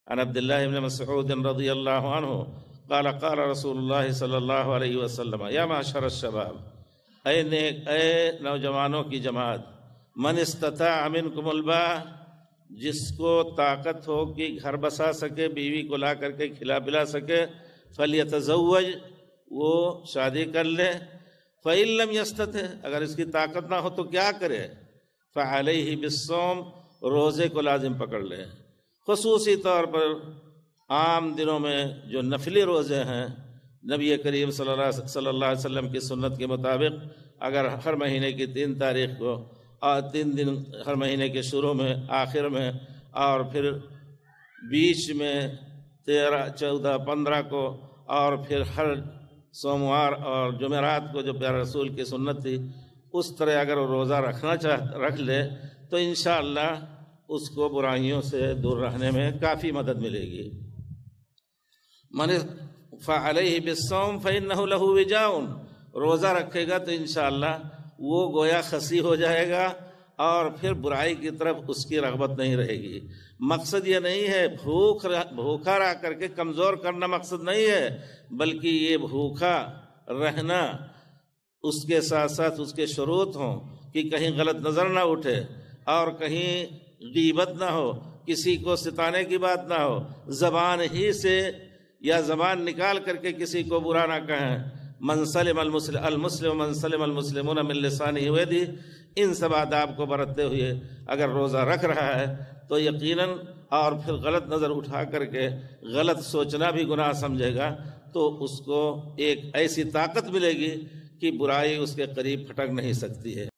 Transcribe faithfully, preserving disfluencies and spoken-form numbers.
عن عبد الله بن مسعود رضي الله عنه قال قال رسول الله صلی اللہ علیہ وسلم یا معشر الشباب، اے نیک اے نوجوانوں کی جماعت، من استطاع منکم الباء، جس کو طاقت ہو کہ گھر بسا سکے، بیوی کو لا کر کے کھلا پلا سکے، فلیتزوج، وہ شادی کر لے۔ فإن لم يستطع، اگر اس کی طاقت نہ ہو تو کیا کرے؟ فعلیہ بالصوم، روزے کو لازم پکڑ لے۔ خصوصی طور پر عام دنوں میں جو نفلی روزے ہیں، نبی کریم صلی اللہ صلی اللہ علیہ وسلم کی سنت کے مطابق اگر ہر مہینے کی تین تاریخ کو اور تین دن ہر مہینے کے شروع میں، آخر میں، اور پھر بیچ میں تیرہ چودہ پندرہ کو، اور پھر ہر سوموار اور جمعرات کو جو پیارے رسول کی سنت تھی، اس طرح اگر وہ روزہ رکھنا چاہ رکھ لے تو انشاءاللہ اس کو برائیوں سے دور رہنے میں کافی مدد ملے گی۔ من فعلیہ بالصوم فإنہ لہ وجاء، روزہ رکھے گا تو انشاءاللہ وہ گویا خسی ہو جائے گا، اور پھر برائی کی طرف اس کی رغبت نہیں رہے گی۔ مقصد یہ نہیں ہے بھوک بھوکا رہ کر کے کمزور کرنا مقصد نہیں ہے، بلکہ یہ بھوکا رہنا اس کے ساتھ ساتھ اس کے شروط ہوں کہ کہیں غلط نظر نہ اٹھے، اور کہیں غیبت نہ ہو، کسی کو ستانے کی بات نہ ہو، زبان ہی سے یا زبان نکال کر کے کسی کو برا نہ کہیں۔ من سلم المسلم المسلم من سلم المسلمون من لسانہ ویدہ، ان سب آداب کو برتتے ہوئے اگر روزہ رکھ رہا ہے تو یقیناً، اور پھر غلط نظر اٹھا کر کے غلط سوچنا بھی گناہ سمجھے گا، تو اس کو ایک ایسی طاقت ملے گی کہ برائی اس کے قریب پھٹک نہیں سکتی ہے۔